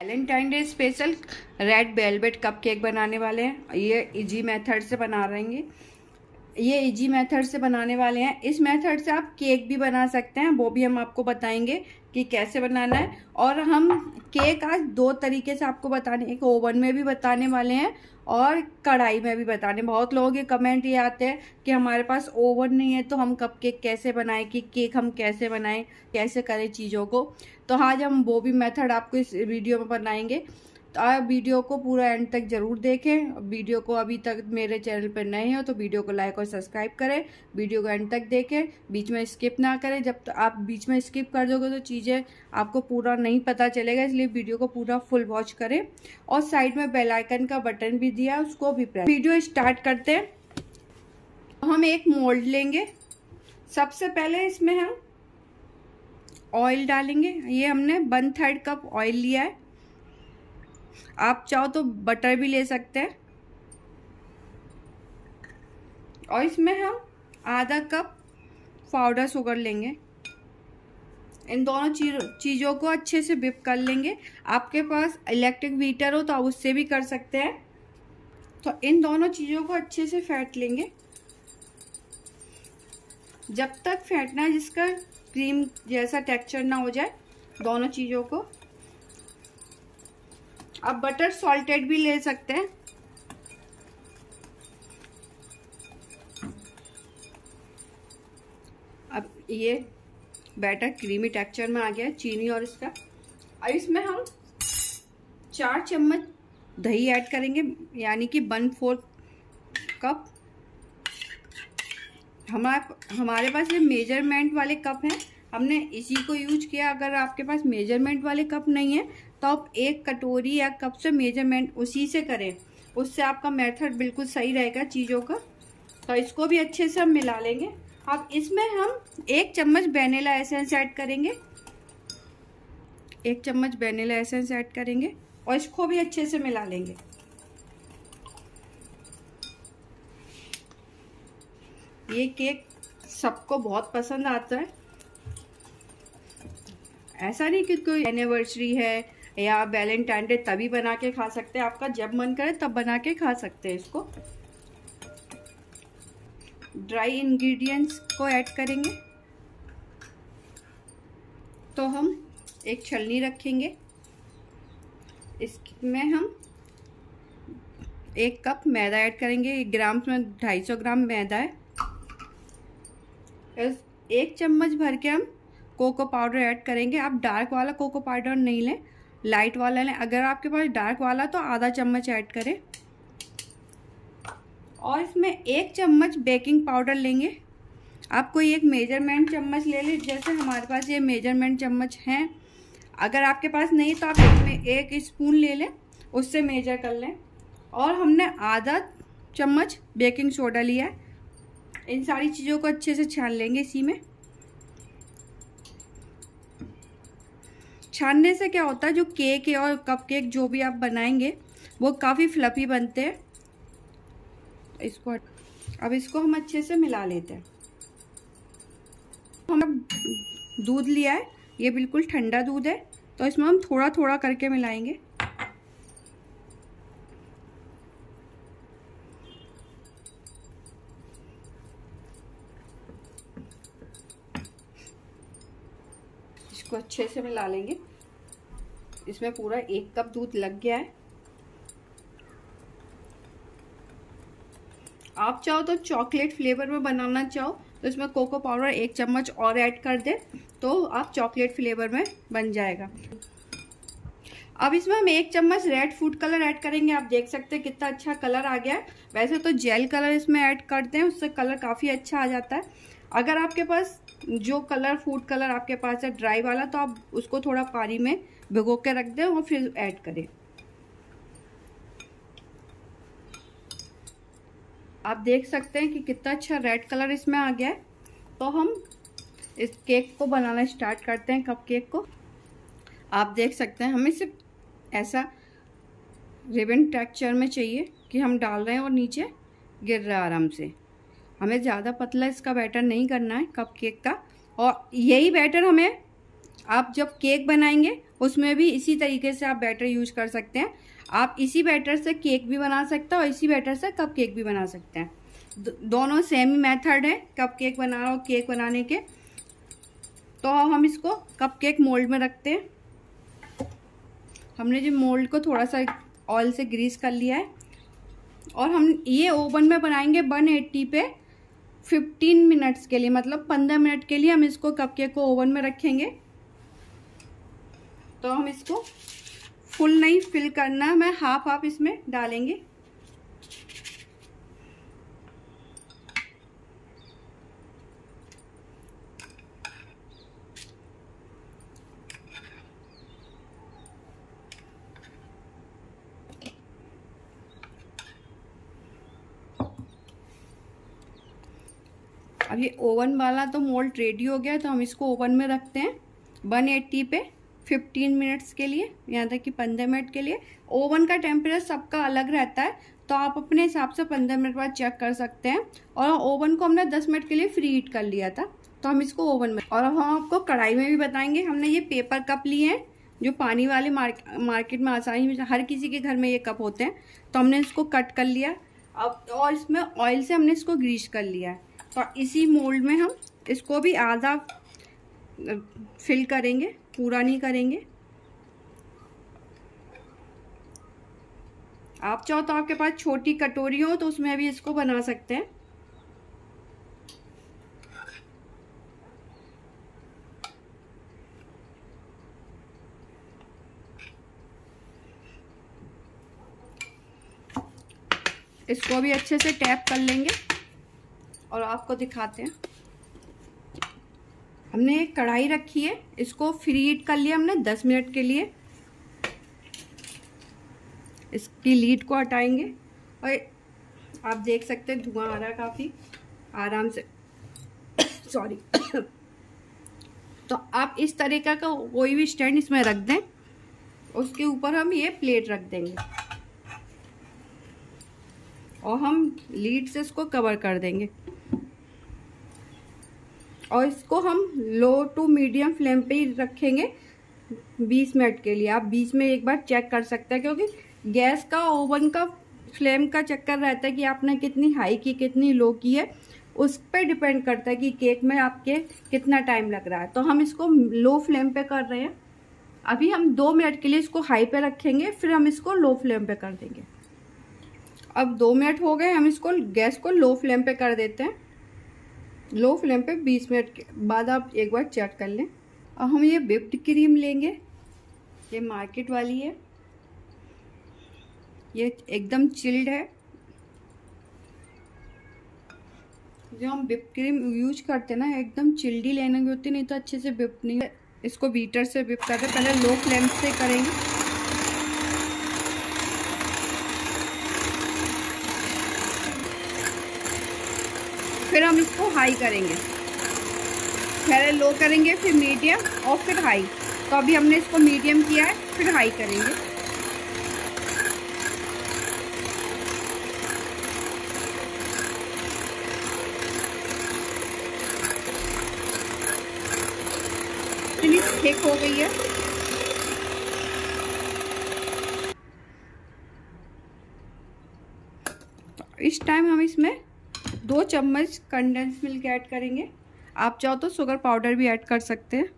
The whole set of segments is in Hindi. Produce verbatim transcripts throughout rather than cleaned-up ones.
Valentine day special red velvet cupcake बनाने वाले हैं। ये इजी मेथड से बना रहे हैं। ये इजी मेथड से बनाने वाले हैं। इस मेथड से आप केक भी बना सकते हैं, वो भी हम आपको बताएंगे कि कैसे बनाना है। और हम केक आज दो तरीके से आपको बताने, एक ओवन में भी बताने वाले हैं और कढ़ाई में भी बताने। बहुत लोगों के कमेंट ये आते हैं कि हमारे पास ओवन नहीं है तो हम कप केक कैसे बनाएं, कि केक हम कैसे बनाएं, कैसे करें चीज़ों को। तो आज हम वो भी मेथड आपको इस वीडियो में बनाएंगे। तो आप वीडियो को पूरा एंड तक जरूर देखें। वीडियो को अभी तक मेरे चैनल पर नए हो तो वीडियो को लाइक और सब्सक्राइब करें। वीडियो को एंड तक देखें, बीच में स्किप ना करें। जब तो आप बीच में स्किप कर दोगे तो चीज़ें आपको पूरा नहीं पता चलेगा, इसलिए वीडियो को पूरा फुल वॉच करें। और साइड में बेल आइकन का बटन भी दिया है, उसको भी प्रेस। वीडियो स्टार्ट करते हैं। हम एक मोल्ड लेंगे। सबसे पहले इसमें हम ऑयल डालेंगे। ये हमने वन थर्ड कप ऑयल लिया है। आप चाहो तो बटर भी ले सकते हैं। और इसमें हम आधा कप पाउडर शुगर लेंगे। इन दोनों चीज़ों को अच्छे से whip कर लेंगे। आपके पास इलेक्ट्रिक बीटर हो तो आप उससे भी कर सकते हैं। तो इन दोनों चीज़ों को अच्छे से फेंट लेंगे, जब तक फेंटना है जिसका क्रीम जैसा टेक्सचर ना हो जाए दोनों चीज़ों को। आप बटर सॉल्टेड भी ले सकते हैं। अब ये बैटर क्रीमी टेक्सचर में आ गया है, चीनी और इसका। अब इसमें हम चार चम्मच दही ऐड करेंगे, यानी कि वन फोर्थ कप। हमारे हमारे पास ये मेजरमेंट वाले कप हैं, हमने इसी को यूज किया। अगर आपके पास मेजरमेंट वाले कप नहीं है तो आप एक कटोरी या कप से मेजरमेंट उसी से करें, उससे आपका मेथड बिल्कुल सही रहेगा चीज़ों का। तो इसको भी अच्छे से हम मिला लेंगे। अब इसमें हम एक चम्मच वैनिला एसेंस ऐड करेंगे। एक चम्मच वैनिला एसेंस ऐड करेंगे और इसको भी अच्छे से मिला लेंगे। ये केक सबको बहुत पसंद आता है। ऐसा नहीं कि कोई एनिवर्सरी है या वैलेंटाइन डे तभी बना के खा सकते हैं, आपका जब मन करे तब बना के खा सकते हैं इसको। ड्राई इंग्रेडिएंट्स को ऐड करेंगे। तो हम एक छलनी रखेंगे, इसमें हम एक कप मैदा ऐड करेंगे। ग्राम में ढाई सौ ग्राम मैदा है। एक चम्मच भर के हम कोको पाउडर ऐड करेंगे। आप डार्क वाला कोको पाउडर नहीं लें, लाइट वाला लें। अगर आपके पास डार्क वाला तो आधा चम्मच ऐड करें। और इसमें एक चम्मच बेकिंग पाउडर लेंगे। आप कोई एक मेजरमेंट चम्मच ले लें, जैसे हमारे पास ये मेजरमेंट चम्मच हैं। अगर आपके पास नहीं तो आप इसमें एक स्पून ले लें, उससे मेजर कर लें। और हमने आधा चम्मच बेकिंग सोडा लिया है। इन सारी चीज़ों को अच्छे से छान लेंगे इसी में। छानने से क्या होता है, जो केक है और कप केक जो भी आप बनाएंगे वो काफ़ी फ्लफी बनते हैं। इसको अब इसको हम अच्छे से मिला लेते हैं। हमने दूध लिया है, ये बिल्कुल ठंडा दूध है, तो इसमें हम थोड़ा थोड़ा करके मिलाएंगे। इसको अच्छे से मिला लेंगे। इसमें पूरा एक कप दूध लग गया है। आप चाहो तो चॉकलेट फ्लेवर में बनाना चाहो तो इसमें कोको पाउडर एक चम्मच और ऐड कर दे तो आप चॉकलेट फ्लेवर में बन जाएगा। अब इसमें हम एक चम्मच रेड फूड कलर ऐड करेंगे। आप देख सकते हैं कितना अच्छा कलर आ गया है। वैसे तो जेल कलर इसमें ऐड करते हैं, उससे कलर काफ़ी अच्छा आ जाता है। अगर आपके पास जो कलर फूड कलर आपके पास है ड्राई वाला, तो आप उसको थोड़ा पानी में भिगो के रख दें और फिर ऐड करें। आप देख सकते हैं कि कितना अच्छा रेड कलर इसमें आ गया है। तो हम इस केक को बनाना स्टार्ट करते हैं, कप केक को। आप देख सकते हैं हमें सिर्फ ऐसा रिबन टेक्सचर में चाहिए कि हम डाल रहे हैं और नीचे गिर रहा है आराम से। हमें ज़्यादा पतला इसका बैटर नहीं करना है कप केक का। और यही बैटर हमें आप जब केक बनाएंगे उसमें भी इसी तरीके से आप बैटर यूज कर सकते हैं। आप इसी बैटर से केक भी बना सकते हैं और इसी बैटर से कप केक भी बना सकते हैं। दो, दोनों सेम ही मेथड है कप केक बना और केक बनाने के। तो हम इसको कप केक मोल्ड में रखते हैं। हमने जो मोल्ड को थोड़ा सा ऑयल से ग्रीस कर लिया है और हम ये ओवन में बनाएंगे वन एट्टी पे फिफ्टीन मिनट्स के लिए, मतलब पंद्रह मिनट के लिए हम इसको कप केक को ओवन में रखेंगे। तो हम इसको फुल नहीं फिल करना, मैं हाफ हाफ इसमें डालेंगे। अब ये ओवन वाला तो मोल्ड रेडी हो गया, तो हम इसको ओवन में रखते हैं वन एट्टी पे फिफ्टीन मिनट्स के लिए, यहाँ तक कि पंद्रह मिनट के लिए। ओवन का टेम्परेचर सबका अलग रहता है, तो आप अपने हिसाब से पंद्रह मिनट बाद चेक कर सकते हैं। और ओवन को हमने दस मिनट के लिए फ्री हीट कर लिया था, तो हम इसको ओवन में। और हम आपको कढ़ाई में भी बताएंगे। हमने ये पेपर कप लिए हैं जो पानी वाले, मार्केट में आसानी में हर किसी के घर में ये कप होते हैं। तो हमने इसको कट कर लिया अब, और इसमें ऑयल से हमने इसको ग्रीस कर लिया है। तो इसी मोल्ड में हम इसको भी आधा फिल करेंगे, पूरा नहीं करेंगे। आप चाहो तो आपके पास छोटी कटोरी हो तो उसमें भी इसको बना सकते हैं। इसको भी अच्छे से टैप कर लेंगे और आपको दिखाते हैं। हमने एक कढ़ाई रखी है, इसको फ्री हीट कर लिया हमने दस मिनट के लिए। इसकी लीड को हटाएंगे और आप देख सकते हैं धुआं आ रहा है काफ़ी आराम से सॉरी तो आप इस तरीके का कोई भी स्टैंड इसमें रख दें, उसके ऊपर हम ये प्लेट रख देंगे और हम लीड से इसको कवर कर देंगे। और इसको हम लो टू मीडियम फ्लेम पे ही रखेंगे बीस मिनट के लिए। आप बीच में एक बार चेक कर सकते हैं, क्योंकि गैस का, ओवन का फ्लेम का चक्कर रहता है कि आपने कितनी हाई की कितनी लो की है, उस पर डिपेंड करता है कि केक में आपके कितना टाइम लग रहा है। तो हम इसको लो फ्लेम पे कर रहे हैं। अभी हम दो मिनट के लिए इसको हाई पे रखेंगे, फिर हम इसको लो फ्लेम पे कर देंगे। अब दो मिनट हो गए, हम इसको गैस को लो फ्लेम पे कर देते हैं। लो फ्लेम पे बीस मिनट के बाद आप एक बार चेक कर लें। और हम ये व्हिप्ड क्रीम लेंगे, ये मार्केट वाली है, ये एकदम चिल्ड है। जो हम व्हिप क्रीम यूज करते हैं ना, एकदम चिल्ड ही लेने की होती, नहीं तो अच्छे से व्हिप नहीं। इसको बीटर से व्हिप करते, पहले लो फ्लेम से करेंगे। फिर हम इसको हाई करेंगे, पहले लो करेंगे फिर मीडियम और फिर हाई। तो अभी हमने इसको मीडियम किया है, फिर हाई करेंगे। इतनी थिक हो गई है। तो इस टाइम हम इसमें दो चम्मच कंडेंस मिल्क ऐड करेंगे। आप चाहो तो शुगर पाउडर भी ऐड कर सकते हैं।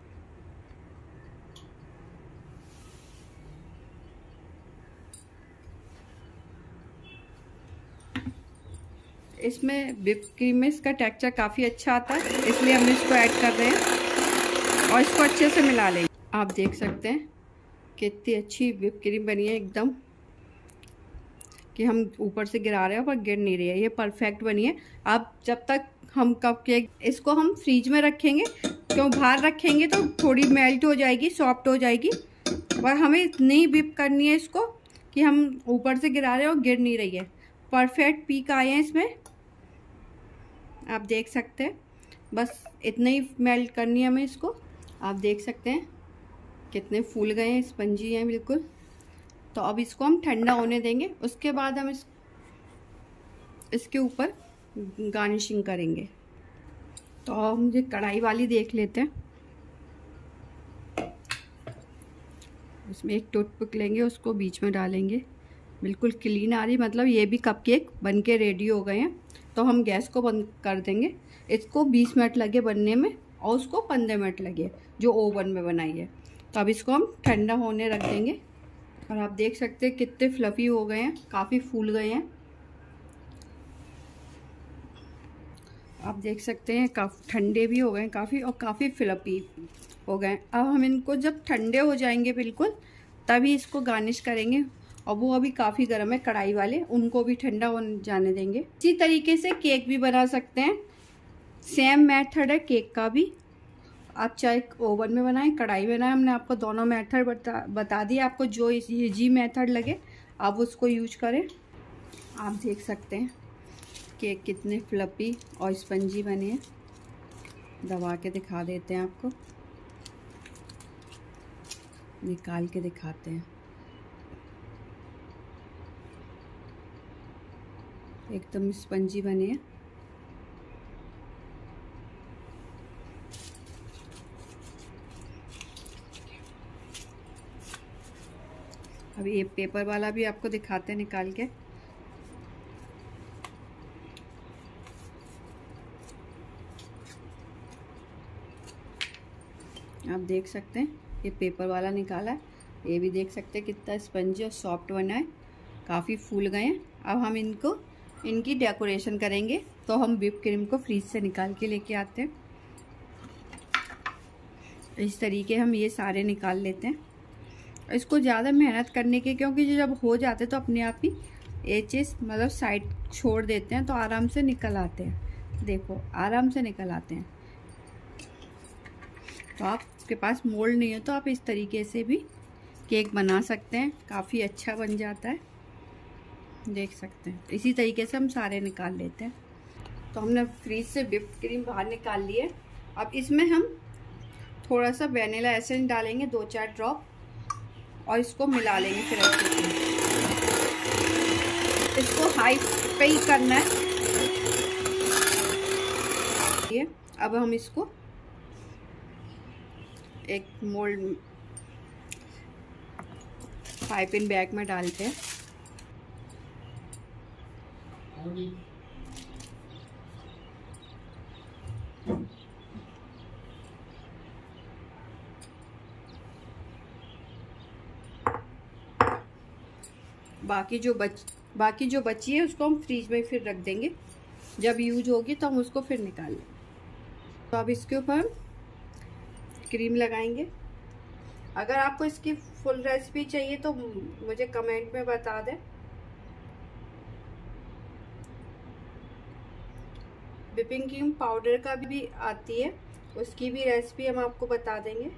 इसमें व्हिप क्रीम में इसका टेक्सचर काफ़ी अच्छा आता है, इसलिए हम इसको ऐड कर रहे हैं और इसको अच्छे से मिला लेंगे। आप देख सकते हैं कितनी अच्छी व्हिप क्रीम बनी है, एकदम कि हम ऊपर से गिरा रहे हैं पर गिर नहीं रही है, ये परफेक्ट बनी है। अब जब तक हम कप केक, इसको हम फ्रीज में रखेंगे, क्यों बाहर रखेंगे तो थोड़ी मेल्ट हो जाएगी, सॉफ्ट हो जाएगी। पर हमें इतनी व्हिप करनी है इसको कि हम ऊपर से गिरा रहे हैं और गिर नहीं रही है। परफेक्ट पीक आए हैं इसमें, आप देख सकते हैं। बस इतना ही मेल्ट करनी है हमें इसको। आप देख सकते हैं कितने फूल गए हैं, स्पंजी हैं बिल्कुल। तो अब इसको हम ठंडा होने देंगे, उसके बाद हम इस इसके ऊपर गार्निशिंग करेंगे। तो हम ये कढ़ाई वाली देख लेते हैं। उसमें एक टूथपिक लेंगे, उसको बीच में डालेंगे, बिल्कुल क्लीन आ रही, मतलब ये भी कपकेक बन के रेडी हो गए हैं। तो हम गैस को बंद कर देंगे। इसको बीस मिनट लगे बनने में और उसको पंद्रह मिनट लगे जो ओवन में बनाई है। तो अब इसको हम ठंडा होने रख देंगे। और आप देख सकते हैं कितने फ्लफी हो गए हैं, काफ़ी फूल गए हैं। आप देख सकते हैं काफ़ी ठंडे भी हो गए हैं काफ़ी, और काफ़ी फ्लफी हो गए। अब हम इनको जब ठंडे हो जाएंगे बिल्कुल, तभी इसको गार्निश करेंगे। और वो अभी काफ़ी गर्म है कढ़ाई वाले, उनको भी ठंडा हो जाने देंगे। इसी तरीके से केक भी बना सकते हैं, सेम मेथड है केक का भी। आप चाहे ओवन में बनाएं, कढ़ाई में बनाएं, हमने आपको दोनों मेथड बता बता दिए। आपको जो इजी मेथड लगे आप उसको यूज करें। आप देख सकते हैं केक कितने फ्लफी और स्पंजी बने हैं। दबा के दिखा देते हैं, आपको निकाल के दिखाते हैं। एकदम स्पंजी बने हैं। अब ये पेपर वाला भी आपको दिखाते हैं निकाल के। आप देख सकते हैं ये पेपर वाला निकाला है। ये भी देख सकते हैं कितना स्पंजी और सॉफ्ट बना है, काफ़ी फूल गए हैं। अब हम इनको इनकी डेकोरेशन करेंगे। तो हम व्हिप क्रीम को फ्रीज से निकाल के लेके आते हैं। इस तरीके हम ये सारे निकाल लेते हैं। इसको ज़्यादा मेहनत करने की, क्योंकि जब हो जाते तो अपने आप ही एचेस मतलब साइड छोड़ देते हैं, तो आराम से निकल आते हैं। देखो आराम से निकल आते हैं। तो आपके पास मोल्ड नहीं है तो आप इस तरीके से भी केक बना सकते हैं, काफ़ी अच्छा बन जाता है। देख सकते हैं इसी तरीके से हम सारे निकाल लेते हैं। तो हमने फ्रीज से व्हिप क्रीम बाहर निकाल ली है। अब इसमें हम थोड़ा सा वैनिला एसेंस डालेंगे, दो चार ड्रॉप, और इसको मिला लेंगे। फिर अच्छे से इसको हाई पे ही करना है ये। अब हम इसको एक मोल्ड पाइपिंग बैग में डालते हैं। बाकी जो बच बाकी जो बची है उसको हम फ्रीज में फिर रख देंगे, जब यूज होगी तो हम उसको फिर निकाल लें। तो अब इसके ऊपर हम क्रीम लगाएंगे। अगर आपको इसकी फुल रेसिपी चाहिए तो मुझे कमेंट में बता दें। व्हिपिंग क्रीम पाउडर का भी आती है, उसकी भी रेसिपी हम आपको बता देंगे।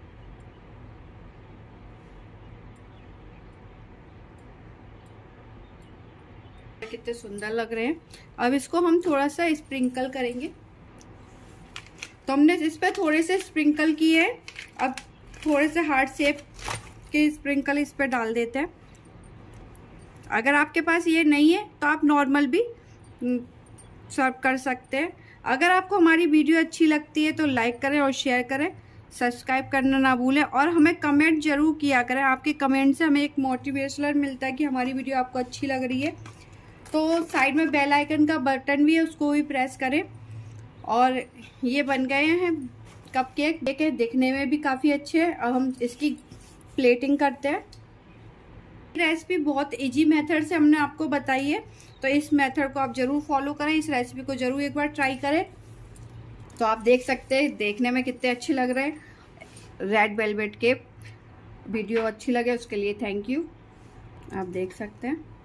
कितने सुंदर लग रहे हैं। अब इसको हम थोड़ा सा स्प्रिंकल करेंगे। तो हमने इस पे थोड़े से स्प्रिंकल किए, अब थोड़े से हार्ट शेप के स्प्रिंकल इस पे डाल देते हैं। अगर आपके पास ये नहीं है तो आप नॉर्मल भी सर्व कर सकते हैं। अगर आपको हमारी वीडियो अच्छी लगती है तो लाइक करें और शेयर करें, सब्सक्राइब करना ना भूलें, और हमें कमेंट जरूर किया करें। आपके कमेंट से हमें एक मोटिवेशनल मिलता है कि हमारी वीडियो आपको अच्छी लग रही है। तो साइड में बेल आइकन का बटन भी है, उसको भी प्रेस करें। और ये बन गए हैं कपकेक। देखिए दिखने में भी काफ़ी अच्छे हैं। अब हम इसकी प्लेटिंग करते हैं। रेसिपी बहुत इजी मेथड से हमने आपको बताई है, तो इस मेथड को आप जरूर फॉलो करें। इस रेसिपी को जरूर एक बार ट्राई करें। तो आप देख सकते हैं देखने में कितने अच्छे लग रहे हैं रेड वेलवेट केक। वीडियो अच्छी लगे उसके लिए थैंक यू। आप देख सकते हैं।